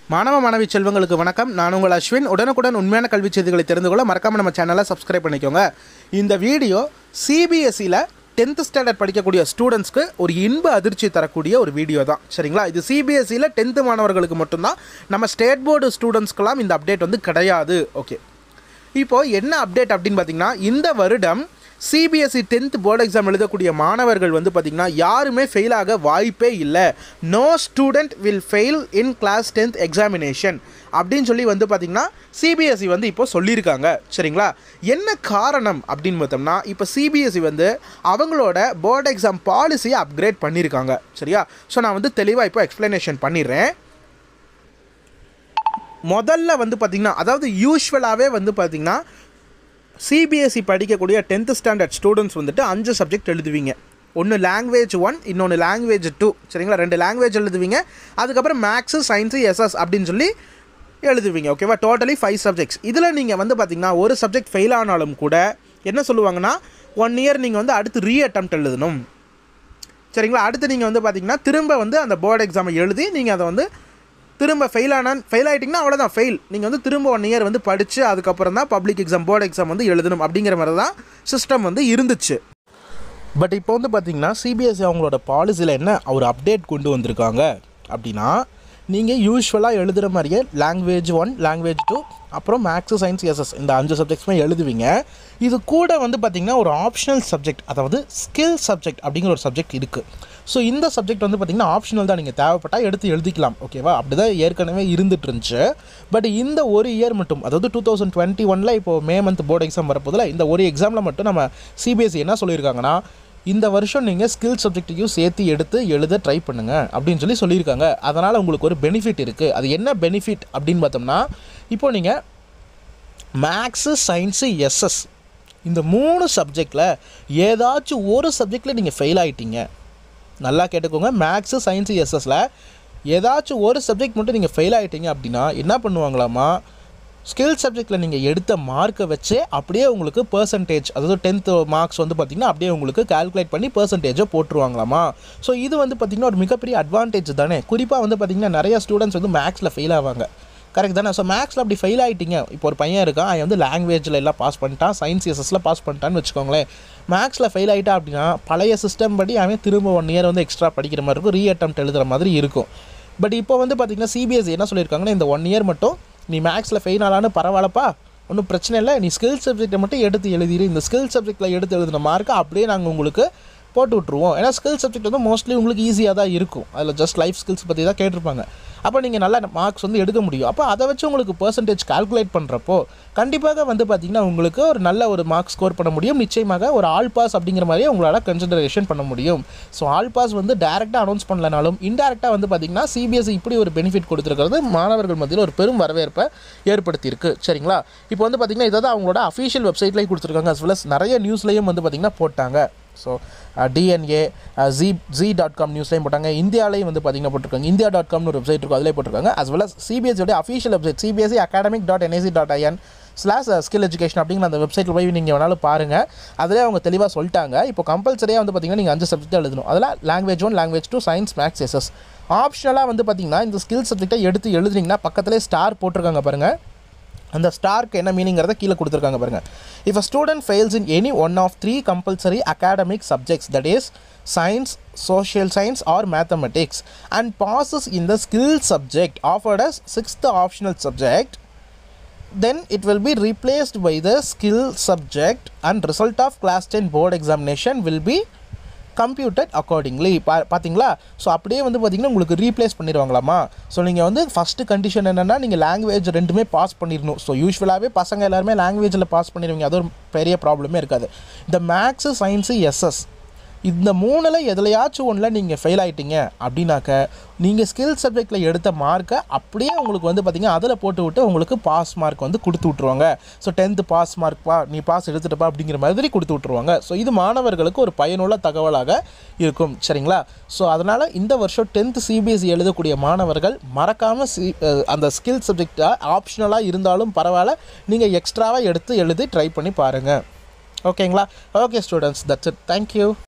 மாணவ மாணவி செல்வங்களுக்கு வணக்கம். நான் உங்கள் அஸ்வின். உடனுக்குடன் உண்மையான கல்வி செய்திகளை தெரிந்து கொள்ள மறக்காமல் நம்ம சேனலை சப்ஸ்கிரைப் பண்ணிக்கோங்க. இந்த வீடியோ சிபிஎஸ்சியில் 10th ஸ்டாண்டர்ட் படிக்கக்கூடிய ஸ்டூடெண்ட்ஸ்க்கு ஒரு இன்ப அதிர்ச்சி தரக்கூடிய ஒரு வீடியோ தான். சரிங்களா? இது சிபிஎஸ்சியில் 10th மாணவர்களுக்கு மட்டும்தான். நம்ம ஸ்டேட் போர்டு ஸ்டூடெண்ட்ஸ்க்கெல்லாம் இந்த அப்டேட் வந்து கிடையாது. ஓகே, இப்போது என்ன அப்டேட் அப்படின்னு பார்த்தீங்கன்னா, இந்த வருடம் சிபிஎஸ்சி 10th போர்டு எக்ஸாம் எழுதக்கூடிய மாணவர்கள் வந்து பார்த்திங்கன்னா யாருமே ஃபெயில் ஆக வாய்ப்பே இல்லை. No student will fail in class 10th examination அப்படின்னு சொல்லி வந்து பார்த்திங்கன்னா சிபிஎஸ்சி வந்து இப்போ சொல்லியிருக்காங்க. சரிங்களா? என்ன காரணம் அப்படின்னு பார்த்தோம்னா, இப்போ சிபிஎஸ்சி வந்து அவங்களோட போர்டு எக்ஸாம் பாலிசியை அப்கிரேட் பண்ணியிருக்காங்க. சரியா? ஸோ நான் வந்து தெளிவாக இப்போ எக்ஸ்ப்ளனேஷன் பண்ணிடுறேன். முதல்ல வந்து பார்த்திங்கன்னா, அதாவது யூஸ்வலாகவே வந்து பார்த்திங்கன்னா சிபிஎஸ்சி படிக்கக்கூடிய 10th ஸ்டாண்டர்ட் ஸ்டூடெண்ட்ஸ் வந்துட்டு 5 சப்ஜெக்ட் எழுதுவீங்க. ஒன்று லாங்குவேஜ் 1, இன்னொன்று லாங்குவேஜ் 2. சரிங்களா? 2 லாங்குவேஜ் எழுதுவீங்க. அதுக்கப்புறம் மேக்ஸு, சயின்ஸு, எஸ்எஸ் அப்படின்னு சொல்லி எழுதுவீங்க. ஓகேவா? Totally 5 subjects. இதில் நீங்கள் வந்து பார்த்திங்கன்னா ஒரு சப்ஜெக்ட் ஃபெயில் ஆனாலும் கூட என்ன சொல்லுவாங்கன்னா, 1 இயர் நீங்கள் வந்து அடுத்து ரீஅட்டெம்ப்ட் எழுதணும். சரிங்களா? அடுத்து நீங்கள் வந்து பார்த்திங்கன்னா திரும்ப வந்து அந்த போர்டு எக்ஸாமை எழுதி நீங்கள் அதை வந்து திரும்ப ஃபெயில் ஆகிட்டிங்கன்னா அவ்வளோதான், ஃபெயில். நீங்கள் வந்து திரும்ப 1 இயர் வந்து படித்து அதுக்கப்புறம் தான் பப்ளிக் எக்ஸாம் போர்டு எக்ஸாம் வந்து எழுதணும் அப்படிங்கிற மாதிரி தான் சிஸ்டம் வந்து இருந்துச்சு. பட் இப்போ வந்து பார்த்திங்கன்னா சிபிஎஸ்சி அவங்களோட பாலிசியில் என்ன ஒரு அப்டேட் கொண்டு வந்திருக்காங்க அப்படின்னா, நீங்கள் யூஸ்வலாக எழுதுகிற மாதிரியே லாங்குவேஜ் 1, லாங்குவேஜ் 2, அப்புறம் மேக்ஸு, சயின்ஸ், எஸ்எஸ் இந்த 5 சப்ஜெக்ட்ஸுமே எழுதுவீங்க. இது கூட வந்து பார்த்திங்கன்னா ஒரு ஆப்ஷனல் சப்ஜெக்ட், அதாவது ஸ்கில் சப்ஜெக்ட் அப்படிங்கிற ஒரு சப்ஜெக்ட் இருக்குது. ஸோ இந்த சப்ஜெக்ட் வந்து பார்த்திங்கன்னா ஆப்ஷனல் தான், நீங்கள் தேவைப்பட்டால் எடுத்து எழுதிக்கலாம். ஓகேவா? அப்படி தான் ஏற்கனவே இருந்துட்டு இருந்துச்சு. பட் இந்த ஒரு இயர் மட்டும், அதாவது 2021 இப்போது மே மந்த் போர்டு எக்ஸாம் வரப்போதில் இந்த ஒரு எக்ஸாமில் மட்டும் நம்ம சிபிஎஸ்சி என்ன சொல்லியிருக்காங்கன்னா, இந்த வருஷம் நீங்கள் ஸ்கில் சப்ஜெக்டையும் சேர்த்து எடுத்து எழுத ட்ரை பண்ணுங்கள் அப்படின்னு சொல்லியிருக்காங்க. அதனால் உங்களுக்கு ஒரு பெனிஃபிட் இருக்குது. அது என்ன பெனிஃபிட் அப்படின்னு பார்த்தோம்னா, இப்போது நீங்கள் மேக்ஸு, சயின்ஸு, எஸ்எஸ் இந்த 3 சப்ஜெக்டில் ஏதாச்சும் ஒரு சப்ஜெக்டில் நீங்கள் ஃபெயில் ஆகிட்டீங்க. நல்லா கேட்டுக்கோங்க. மேக்ஸு, சயின்ஸு, எஸ்எஸில் ஏதாச்சும் ஒரு சப்ஜெக்ட் மட்டும் நீங்கள் ஃபெயில் ஆகிட்டீங்க அப்படின்னா என்ன பண்ணுவாங்களாமா, ஸ்கில் சப்ஜெக்டில் நீங்கள் எடுத்த மார்க்கை வச்சு அப்படியே உங்களுக்கு பர்சன்டேஜ், அதாவது 10th மார்க்ஸ் வந்து பார்த்திங்கன்னா அப்படியே உங்களுக்கு கால்குலேட் பண்ணி பர்சன்டேஜை போட்டுருவாங்களாமா. ஸோ இது வந்து பார்த்திங்கன்னா ஒரு மிகப்பெரிய அட்வான்டேஜ் தானே. குறிப்பாக வந்து பார்த்திங்கன்னா நிறைய ஸ்டூடெண்ட்ஸ் வந்து மேக்ஸில் ஃபெயில் ஆவாங்க. கரெக்ட் தானே? ஸோ மேக்ஸில் அப்படி ஃபெயில் ஆகிட்டீங்க. இப்போ ஒரு பையன் இருக்கான், அவன் வந்து லாங்குவேஜில் எல்லாம் பாஸ் பண்ணிட்டான், சயின்ஸ் எஸ்எஸில் பாஸ் பண்ணிட்டான்னு வச்சுக்கோங்களேன். மேக்ஸில் ஃபெயில் ஆகிட்டா அப்படின்னா பழைய சிஸ்டம் படி அவன் திரும்ப 1 இயர் வந்து எக்ஸ்ட்ரா படிக்கிற மாதிரி இருக்கும், ரீஅட்டெம்ப்ட் எழுதுகிற மாதிரி இருக்கும். பட் இப்போ வந்து பார்த்திங்கன்னா சிபிஎஸ்சி என்ன சொல்லியிருக்காங்கன்னா, இந்த 1 இயர் மட்டும் நீ மேக்ஸில் ஃபெயில் ஆனாலும் பரவாயில்லப்பா, ஒன்றும் பிரச்சனை இல்லை, நீ ஸ்கில் சப்ஜெக்டை மட்டும் எடுத்து எழுதிடு. இந்த ஸ்கில் சப்ஜெக்டில் எடுத்து எழுதின மார்க்கை அப்படியே நாங்கள் உங்களுக்கு போட்டு விட்ருவோம். ஏன்னா ஸ்கில் சப்ஜெக்ட் வந்து மோஸ்ட்லி உங்களுக்கு ஈஸியாக தான் இருக்கும். அதில் ஜஸ்ட் லைஃப் ஸ்கில்ஸ் பற்றி தான் கேட்டிருப்பாங்க. அப்போ நீங்கள் நல்ல மார்க்ஸ் வந்து எடுக்க முடியும். அப்போ அதை வச்சு உங்களுக்கு பர்சன்டேஜ் கால்குலேட் பண்ணுறப்போ கண்டிப்பாக வந்து பார்த்திங்கன்னா உங்களுக்கு ஒரு நல்ல ஒரு மார்க் ஸ்கோர் பண்ண முடியும். நிச்சயமாக ஒரு ஆல் பாஸ் அப்படிங்கிற மாதிரியே உங்களால் கன்சிடரேஷன் பண்ண முடியும். ஸோ ஆல் பாஸ் வந்து டேரெக்டாக அனௌன்ஸ் பண்ணலனாலும் இன்டெரக்டாக வந்து பார்த்திங்கன்னா சிபிஎஸ்சி இப்படி ஒரு பெனிஃபிட் கொடுத்துருக்கிறது மாணவர்கள் மத்தியில் ஒரு பெரும் வரவேற்பை ஏற்படுத்தியிருக்கு. சரிங்களா? இப்போ வந்து பார்த்திங்கன்னா இதை தான் அவங்களோட அஃபீஷியல் வெப்சைட்லேயும் கொடுத்துருக்காங்க. அஸ் வெல் அஸ் நிறைய நியூஸ்லேயும் வந்து பார்த்திங்கன்னா போட்டாங்க. ஸோ டிஎன்ஏ, ஜி.com நியூஸ்லையும் போட்டாங்க. இந்தியாவிலையும் வந்து பார்த்திங்கன்னா போட்டிருக்காங்க. India.comனு ஒரு வெப்சைட் இருக்கும், அதிலே போட்டிருக்காங்க. அஸ் வெல் அஸ் சிபிஎஸ்சியோட அஃபீஷியல் வெப்சைட் cbsc.academic.nic.in/skill education அப்படிங்கிற அந்த வெப்சைட்டில் போய் நீங்கள் வேணாலும் பாருங்கள். அதிலே அவங்க தெளிவாக சொல்லிட்டாங்க. இப்போ கம்பல்சரியாக வந்து பார்த்திங்கன்னா நீங்கள் 5 சப்ஜெக்ட் எழுதணும். அதில் language 1, language 2, science, maths, SS. ஆப்ஷனலாக வந்து பார்த்திங்கன்னா இந்த ஸ்கில் சப்ஜெக்டை எடுத்து எழுதுனீங்கன்னா பக்கத்திலே ஸ்டார் போட்டிருக்காங்க பாருங்கள். அந்த ஸ்டார்க்கு என்ன மீனிங்கிறத கீழே கொடுத்துருக்காங்க பாருங்கள். If a student fails in any one of 3 compulsory academic subjects, that is science, social science or mathematics, and passes in the skill subject offered as 6th optional subject, then it will be replaced by the skill subject and result of class 10 board examination will be computed accordingly. பார்த்தீங்களா? So அப்படியே வந்து பார்த்திங்கன்னா உங்களுக்கு replace பண்ணிடுவாங்களாமா. So நீங்கள் வந்து first condition என்னென்னா, நீங்கள் language 2மே பாஸ் பண்ணிடணும். ஸோ யூஸ்வலாகவே பசங்க எல்லாருமே லாங்குவேஜில் பாஸ் பண்ணிடுவீங்க, அது ஒரு பெரிய ப்ராப்ளமே இருக்காது. இந்த மேக்ஸு, சயின்ஸு, எஸ்எஸ் இந்த 3ல் எதுலையாச்சும் ஒன்றில் நீங்கள் ஃபெயில் ஆகிட்டீங்க அப்படின்னாக்க நீங்கள் ஸ்கில் சப்ஜெக்டில் எடுத்த மார்க்கை அப்படியே உங்களுக்கு வந்து பார்த்திங்கன்னா அதில் போட்டு விட்டு உங்களுக்கு பாஸ் மார்க் வந்து கொடுத்து விட்ருவாங்க. ஸோ 10th பாஸ் மார்க்ப்பா, நீ பாஸ் எடுத்துகிட்டப்பா அப்படிங்கிற மாதிரி கொடுத்து விட்ருவாங்க. ஸோ இது மாணவர்களுக்கு ஒரு பயனுள்ள தகவலாக இருக்கும். சரிங்களா? ஸோ அதனால் இந்த வருஷம் 10th சிபிஎஸ்சி எழுதக்கூடிய மாணவர்கள் மறக்காமல் அந்த ஸ்கில் சப்ஜெக்டாக ஆப்ஷனலாக இருந்தாலும் பரவாயில்ல, நீங்கள் எக்ஸ்ட்ராவாக எடுத்து எழுதி ட்ரை பண்ணி பாருங்கள். ஓகேங்களா? Okay students, that's it. Thank you.